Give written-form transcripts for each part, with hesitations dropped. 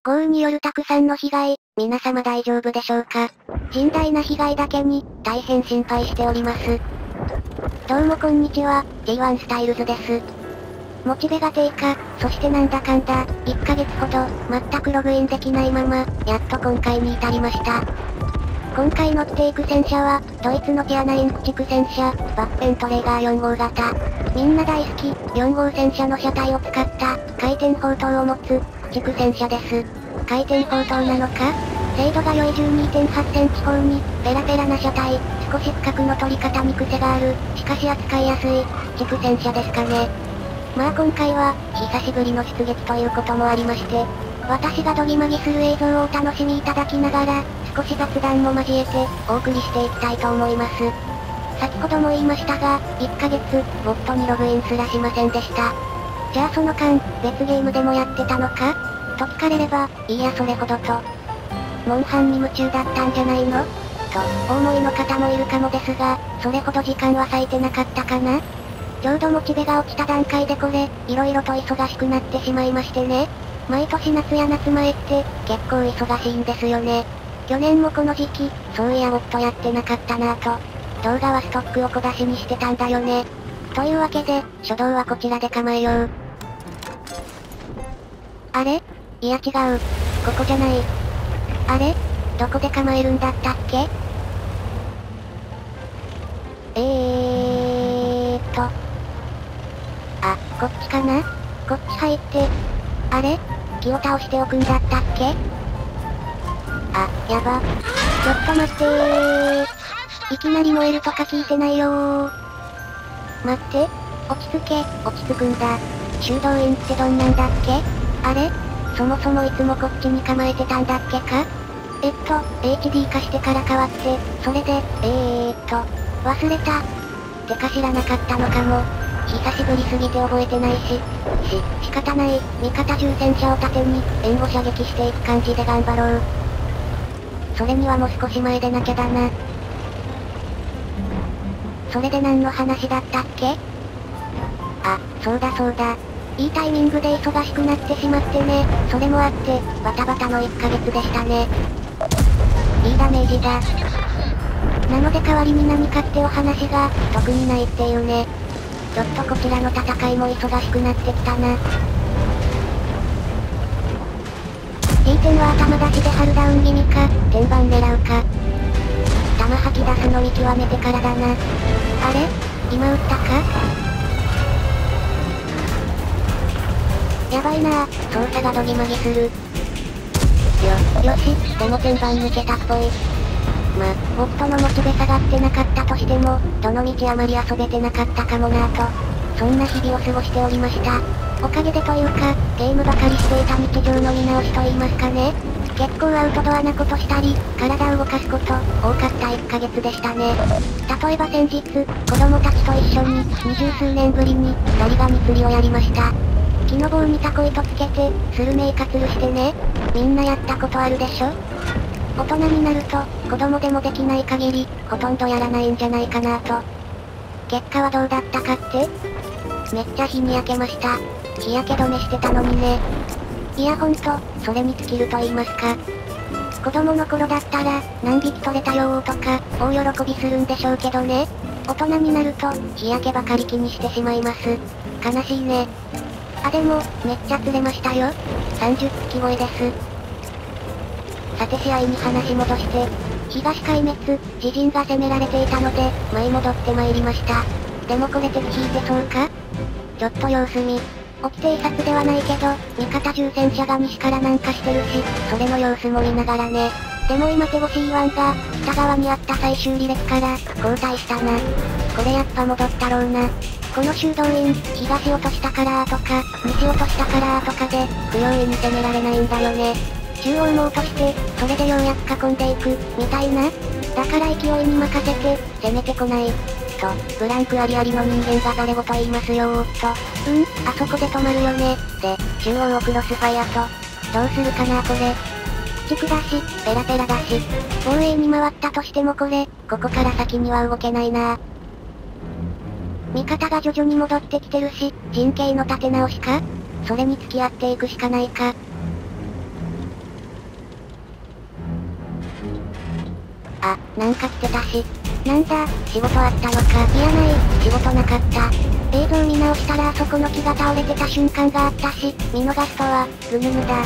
豪雨によるたくさんの被害、皆様大丈夫でしょうか？甚大な被害だけに、大変心配しております。どうもこんにちは、G1 スタイルズです。モチベが低下、そしてなんだかんだ、1ヶ月ほど、全くログインできないまま、やっと今回に至りました。今回乗っていく戦車は、ドイツのティア9駆逐戦車、バッペントレーガー4号型。みんな大好き、4号戦車の車体を使った、回転砲塔を持つ、駆逐戦車です。回転砲塔なのか？精度が良い 12.8 センチ砲に、ペラペラな車体、少し角の取り方に癖がある、しかし扱いやすい、駆逐戦車ですかね。まあ今回は、久しぶりの出撃ということもありまして、私がドギマギする映像をお楽しみいただきながら、少し雑談も交えて、お送りしていきたいと思います。先ほども言いましたが、1ヶ月、ボットにログインすらしませんでした。じゃあその間、別ゲームでもやってたのかと聞かれれば、いいやそれほどと。モンハンに夢中だったんじゃないのと、お思いの方もいるかもですが、それほど時間は割いてなかったかな？ちょうどモチベが落ちた段階でこれ、色々と忙しくなってしまいましてね。毎年夏や夏前って、結構忙しいんですよね。去年もこの時期、そういやボットやってなかったなぁと。動画はストックを小出しにしてたんだよね。というわけで、初動はこちらで構えよう。あれ？いや違う。ここじゃない。あれ？どこで構えるんだったっけ？あ、こっちかな？こっち入って。あれ？木を倒しておくんだったっけ？あ、やば。ちょっと待ってー。いきなり燃えるとか聞いてないよー。待って。落ち着け、落ち着くんだ。修道院ってどんなんだっけ？あれ？そもそもいつもこっちに構えてたんだっけか？HD 化してから変わって、それで、忘れた。てか知らなかったのかも。久しぶりすぎて覚えてないし。仕方ない、味方重戦車を盾に、援護射撃していく感じで頑張ろう。それにはもう少し前でなきゃだな。それで何の話だったっけ？あ、そうだそうだ。いいタイミングで忙しくなってしまってね。それもあって、バタバタの1ヶ月でしたね。いいダメージだ。なので代わりに何かってお話が、特にないっていうね。ちょっとこちらの戦いも忙しくなってきたな。G 点は頭出しでハルダウン気味か、天板狙うか。弾吐き出すの見極めてからだな。あれ？今撃ったか？やばいなぁ、操作がドギマギする。よし、でも天板抜けたっぽい。ま、ボットのモチベ下がってなかったとしても、どの道あまり遊べてなかったかもなぁと。そんな日々を過ごしておりました。おかげでというか、ゲームばかりしていた日常の見直しと言いますかね。結構アウトドアなことしたり、体を動かすこと、多かった1ヶ月でしたね。例えば先日、子供たちと一緒に、20数年ぶりに、ザリガニ釣りをやりました。木の棒にタコ糸つけて、スルメイカ釣るしてね。みんなやったことあるでしょ？大人になると、子供でもできない限り、ほとんどやらないんじゃないかなと。結果はどうだったかって？めっちゃ日に焼けました。日焼け止めしてたのにね。いやほんと、それに尽きると言いますか。子供の頃だったら、何匹取れたよーとか、大喜びするんでしょうけどね。大人になると、日焼けばかり気にしてしまいます。悲しいね。あでも、めっちゃ釣れましたよ。30匹超えです。さて試合に話戻して、東壊滅、自陣が攻められていたので、前戻って参りました。でもこれ敵引いてそうか？ちょっと様子見。起き偵察ではないけど、味方重戦車が西から南下してるし、それの様子も見ながらね。でも今手越 E1 が、北側にあった最終履歴から、交代したな。これやっぱ戻ったろうな。この修道院、東落としたからとか、西落としたからとかで、不用意に攻められないんだよね。中央も落として、それでようやく囲んでいく、みたいな。だから勢いに任せて、攻めてこない。と、ブランクありありの人間がざれ言言いますよーっと。あそこで止まるよね。で、中央をクロスファイアと。どうするかなこれ。駆逐だし、ペラペラだし。防衛に回ったとしてもこれ、ここから先には動けないな。味方が徐々に戻ってきてるし、陣形の立て直しか？それに付き合っていくしかないか。 あ、なんか来てたし。なんだ、仕事あったのか。いやない、仕事なかった。映像見直したらあそこの木が倒れてた瞬間があったし、見逃すとは、ぐぬぬだ。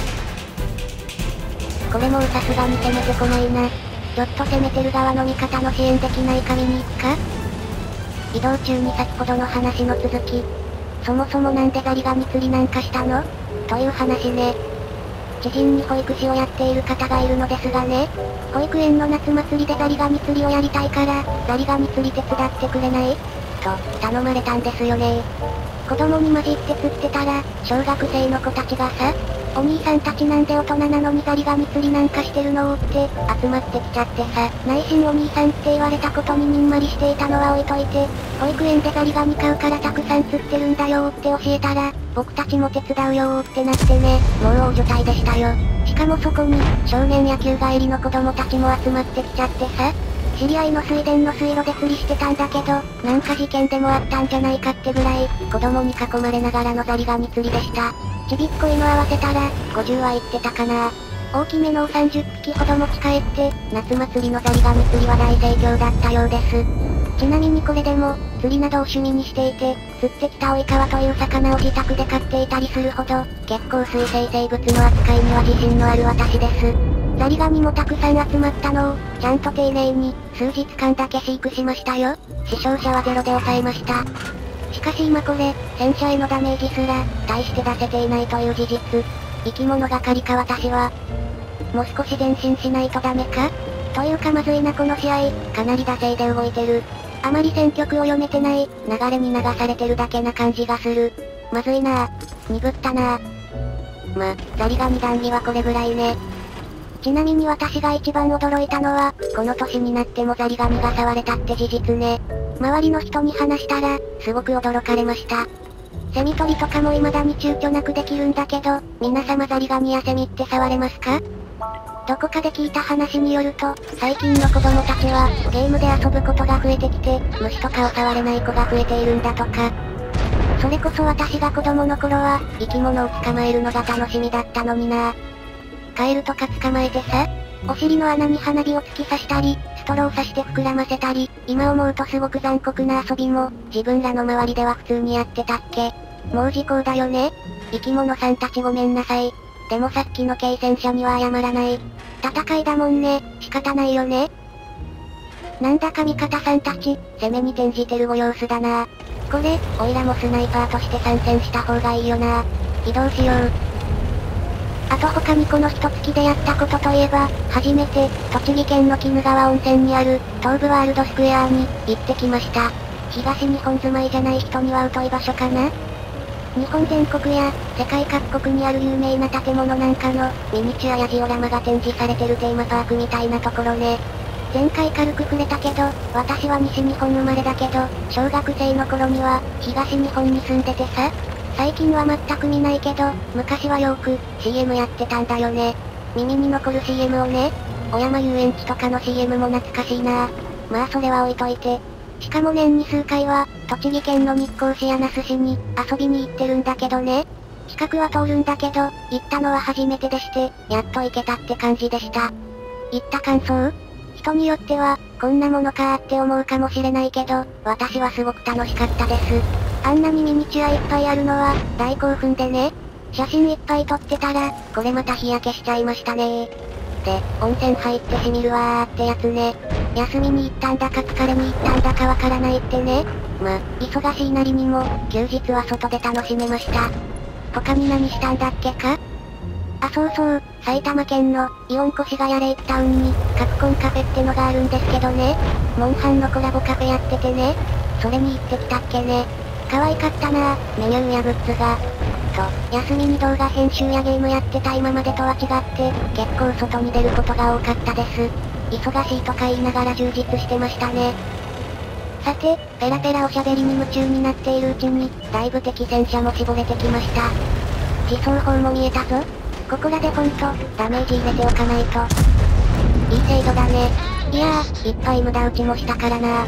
これもうさすがに攻めてこないな。ちょっと攻めてる側の味方の支援できないか見に行くか。移動中に先ほどの話の続き。そもそもなんでザリガニ釣りなんかしたの？という話ね。知人に保育士をやっている方がいるのですがね。保育園の夏祭りでザリガニ釣りをやりたいから、ザリガニ釣り手伝ってくれない？と、頼まれたんですよね。子供に混じって釣ってたら、小学生の子たちがさ、お兄さんたちなんで大人なのにザリガニ釣りなんかしてるのって、集まってきちゃってさ、内心お兄さんって言われたことににんまりしていたのは置いといて、保育園でザリガニ買うからたくさん釣ってるんだよって教えたら、僕たちも手伝うよってなってね、もう大所帯でしたよ。しかもそこに、少年野球帰りの子供たちも集まってきちゃってさ、知り合いの水田の水路で釣りしてたんだけど、なんか事件でもあったんじゃないかってぐらい、子供に囲まれながらのザリガニ釣りでした。ちびっこいの合わせたら、50は行ってたかな。大きめのを30匹ほど持ち帰って、夏祭りのザリガニ釣りは大盛況だったようです。ちなみにこれでも、釣りなどを趣味にしていて、釣ってきたオイカワという魚を自宅で飼っていたりするほど、結構水生生物の扱いには自信のある私です。ザリガニもたくさん集まったのを、ちゃんと丁寧に、数日間だけ飼育しましたよ。死傷者はゼロで抑えました。しかし今これ、戦車へのダメージすら、大して出せていないという事実。生き物係か私は。もう少し前進しないとダメか？というかまずいなこの試合、かなり惰性で動いてる。あまり戦局を読めてない、流れに流されてるだけな感じがする。まずいなぁ。鈍ったなぁ。ザリガニ談義はこれぐらいね。ちなみに私が一番驚いたのは、この年になってもザリガニが触れたって事実ね。周りの人に話したら、すごく驚かれました。セミ取りとかも未だに躊躇なくできるんだけど、皆様ザリガニやセミって触れますか？どこかで聞いた話によると、最近の子供たちは、ゲームで遊ぶことが増えてきて、虫とかを触れない子が増えているんだとか。それこそ私が子供の頃は、生き物を捕まえるのが楽しみだったのにな。カエルとか捕まえてさ、お尻の穴に花火を突き刺したり、ストロー刺して膨らませたり、今思うとすごく残酷な遊びも、自分らの周りでは普通にやってたっけ。もう時効だよね。生き物さんたちごめんなさい。でもさっきの軽戦車には謝らない。戦いだもんね、仕方ないよね。なんだか味方さんたち、攻めに転じてるご様子だな。これ、オイラもスナイパーとして参戦した方がいいよな。移動しよう。あと他にこの一月でやったことといえば、初めて、栃木県の鬼怒川温泉にある、東武ワールドスクエアに、行ってきました。東日本住まいじゃない人には疎い場所かな？日本全国や、世界各国にある有名な建物なんかの、ミニチュアやジオラマが展示されてるテーマパークみたいなところね。前回軽く触れたけど、私は西日本生まれだけど、小学生の頃には、東日本に住んでてさ、最近は全く見ないけど、昔はよく、CM やってたんだよね。耳に残る CM をね。小山遊園地とかの CM も懐かしいな。まあそれは置いといて。しかも年に数回は、栃木県の日光市や那須市に、遊びに行ってるんだけどね。近くは通るんだけど、行ったのは初めてでして、やっと行けたって感じでした。行った感想？人によっては、こんなものかーって思うかもしれないけど、私はすごく楽しかったです。あんなにミニチュアいっぱいあるのは、大興奮でね。写真いっぱい撮ってたら、これまた日焼けしちゃいましたねー。で、温泉入ってしみるわーってやつね。休みに行ったんだか疲れに行ったんだかわからないってね。忙しいなりにも、休日は外で楽しめました。他に何したんだっけか？あ、そうそう、埼玉県の、イオン越谷レイクタウンに、カプコンカフェってのがあるんですけどね。モンハンのコラボカフェやっててね。それに行ってきたっけね。可愛かったなぁ、メニューやグッズが。と、休みに動画編集やゲームやってた今までとは違って、結構外に出ることが多かったです。忙しいとか言いながら充実してましたね。さて、ペラペラおしゃべりに夢中になっているうちに、だいぶ敵戦車も絞れてきました。自走砲も見えたぞ。ここらでほんと、ダメージ入れておかないと。いい精度だね。いやー、いっぱい無駄撃ちもしたからな。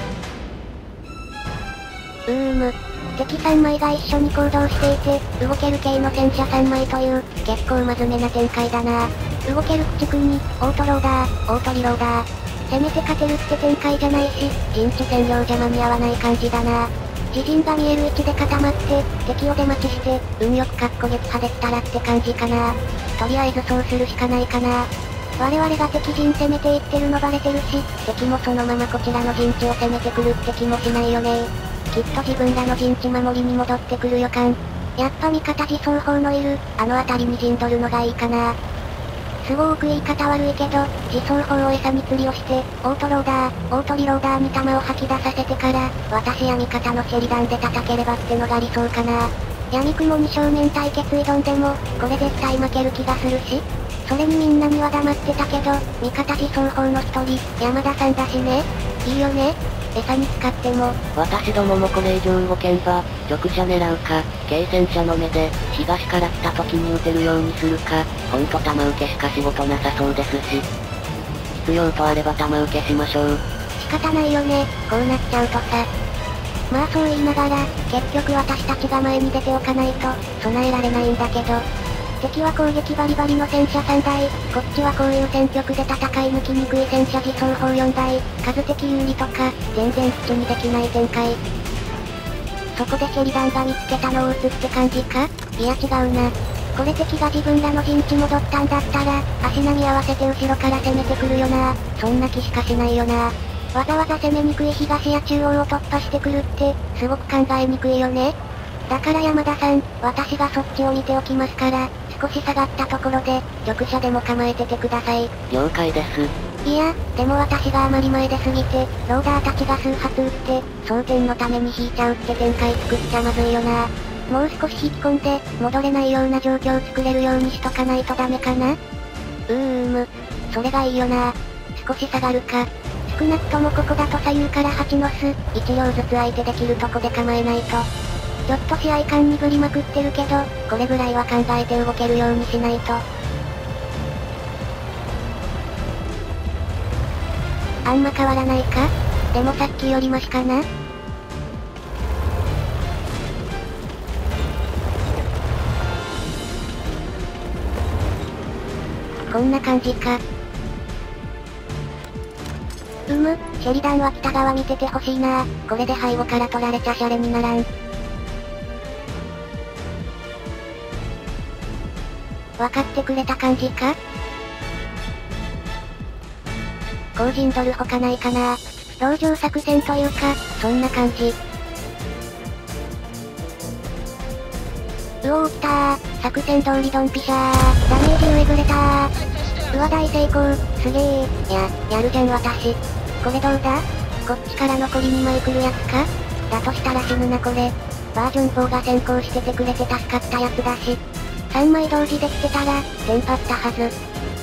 敵3枚が一緒に行動していて、動ける系の戦車3枚という、結構真面目な展開だな。動ける駆逐に、オートローダー、オートリローダー。 せめて勝てるって展開じゃないし、陣地占領じゃ間に合わない感じだな。自陣が見える位置で固まって、敵を出待ちして、運よく撃破できたらって感じかな。とりあえずそうするしかないかな。我々が敵陣攻めていってるのバレてるし、敵もそのままこちらの陣地を攻めてくるって気もしないよね。きっと自分らの陣地守りに戻ってくる予感。やっぱ味方自走砲のいる、あの辺りに陣取るのがいいかな。すごく言い方悪いけど、自走砲を餌に釣りをして、オートリローダーに弾を吐き出させてから、私や味方のシェリダンで叩ければってのが理想かな。闇雲に正面対決挑んでも、これ絶対負ける気がするし。それにみんなには黙ってたけど、味方自走砲の一人、山田さんだしね。いいよね。餌に使っても。 私どももこれ以上動けんば、直射狙うか、軽戦車の目で、東から来た時に撃てるようにするか、ほんと弾受けしか仕事なさそうですし。必要とあれば弾受けしましょう。 仕方ないよね、こうなっちゃうとさ。まあそう言いながら、結局私たちが前に出ておかないと、備えられないんだけど。敵は攻撃バリバリの戦車3台、こっちはこういう戦局で戦い抜きにくい戦車自走砲4台、数的有利とか、全然口にできない展開。そこでシェリダンが見つけたのを撃つって感じか？いや違うな。これ敵が自分らの陣地戻ったんだったら、足並み合わせて後ろから攻めてくるよな。そんな気しかしないよな。わざわざ攻めにくい東や中央を突破してくるって、すごく考えにくいよね。だから山田さん、私がそっちを見ておきますから、少し下がったところで、直射でも構えててください。 了解です。 いや、でも私があまり前で過ぎて、ローダーたちが数発撃って、装填のために引いちゃうって展開作っちゃまずいよな。もう少し引き込んで、戻れないような状況を作れるようにしとかないとダメかな？それがいいよな。少し下がるか。少なくともここだと左右から8ノス、1両ずつ相手できるとこで構えないと。ちょっと試合感にぶりまくってるけど、これぐらいは考えて動けるようにしないと。あんま変わらないか？でもさっきよりマシかな？こんな感じか。シェリダンは北側見ててほしいな。これで背後から取られちゃシャレにならん。わかってくれた感じか？後陣取るほかないかな。籠城作戦というか、そんな感じ。来たー。作戦通りドンピシャー。ダメージ上ぶれたー。大成功。すげー。やるじゃん私。これどうだ？こっちから残り2枚来るやつか？だとしたら死ぬなこれ。バージョン4が先行しててくれて助かったやつだし。3枚同時できてたら、テンパったはず。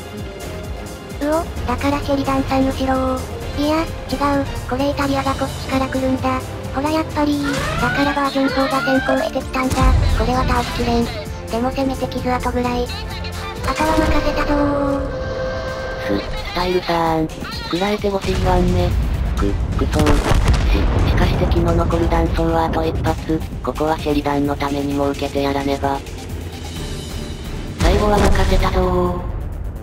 だからシェリダンさん後ろを。いや、違う。これイタリアがこっちから来るんだ。ほらやっぱりだからバージョン4が先行してきたんだ。これは倒しきれん。でもせめて傷跡ぐらい。あとは任せたぞー。 スタイルさーん。食らえてほしいわんね。くそー。しかし敵の残る弾倉はあと一発。ここはシェリダンのためにも受けてやらねば。最後は任せたぞー。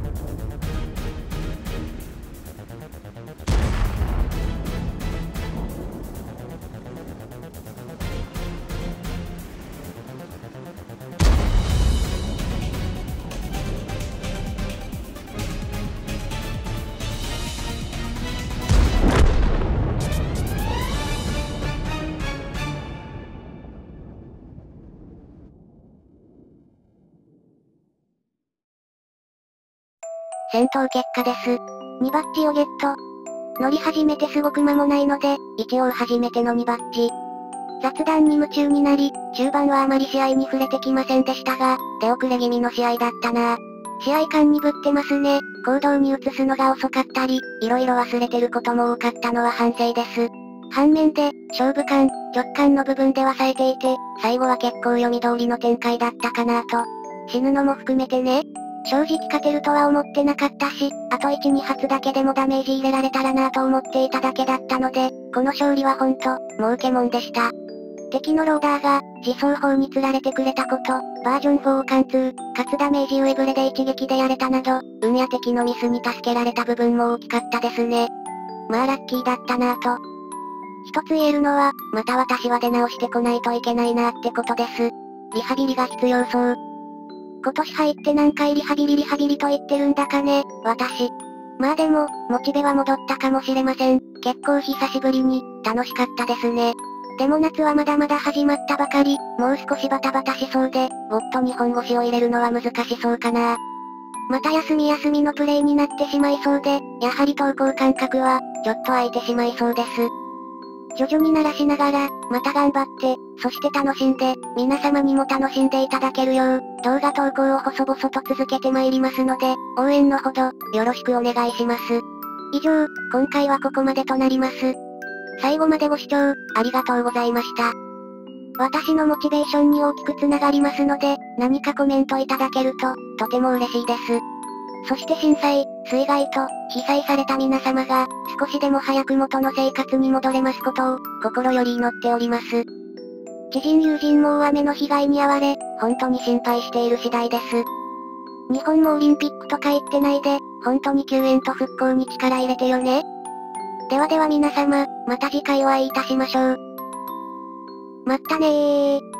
戦闘結果です。2バッジをゲット。乗り始めてすごく間もないので、一応初めての2バッジ。雑談に夢中になり、中盤はあまり試合に触れてきませんでしたが、出遅れ気味の試合だったな。試合感鈍ってますね。行動に移すのが遅かったり、色々忘れてることも多かったのは反省です。反面で、勝負感、直感の部分では冴えていて、最後は結構読み通りの展開だったかなと。死ぬのも含めてね。正直勝てるとは思ってなかったし、あと1、2発だけでもダメージ入れられたらなぁと思っていただけだったので、この勝利はほんと、儲けもんでした。敵のローダーが、自走砲に釣られてくれたこと、バージョン4を貫通、かつダメージ上ブレで一撃でやれたなど、運や敵のミスに助けられた部分も大きかったですね。 まあラッキーだったなぁと。一つ言えるのは、また私は出直してこないといけないなってことです。リハビリが必要そう。今年入って何回リハビリと言ってるんだかね、私。まあでも、モチベは戻ったかもしれません。結構久しぶりに、楽しかったですね。でも夏はまだまだ始まったばかり、もう少しバタバタしそうで、もっと日本語詞を入れるのは難しそうかな。また休みのプレイになってしまいそうで、やはり投稿間隔は、ちょっと空いてしまいそうです。徐々に慣らしながら、また頑張って、そして楽しんで、皆様にも楽しんでいただけるよう、動画投稿を細々と続けてまいりますので、応援のほど、よろしくお願いします。以上、今回はここまでとなります。最後までご視聴、ありがとうございました。私のモチベーションに大きくつながりますので、何かコメントいただけると、とても嬉しいです。そして震災、水害と、被災された皆様が、少しでも早く元の生活に戻れますことを、心より祈っております。知人友人も大雨の被害に遭われ、本当に心配している次第です。日本もオリンピックとか言ってないで、本当に救援と復興に力入れてよね。ではでは皆様、また次回お会いいたしましょう。まったねー。